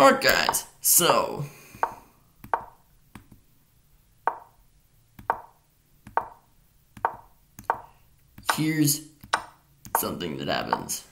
Alright guys, so here's something that happens.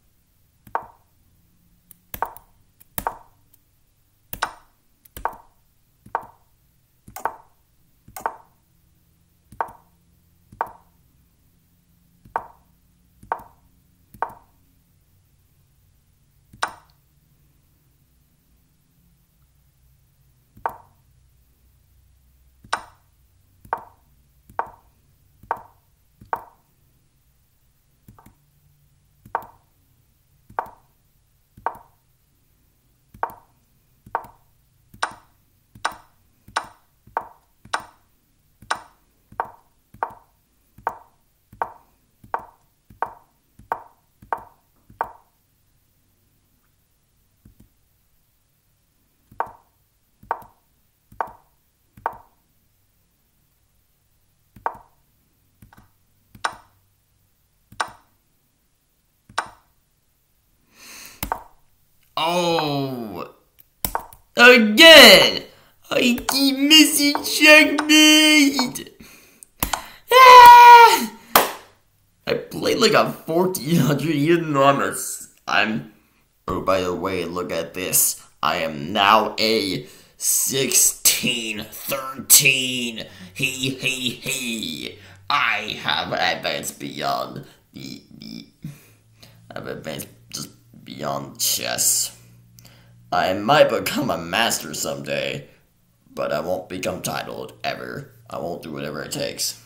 Oh, again! I keep missing checkmate! Ah! I played like a 1400 even though oh, by the way, look at this. I am now a 1613. He. I have advanced beyond I've advanced just beyond chess. I might become a master someday, but I won't become titled ever. I won't do whatever it takes.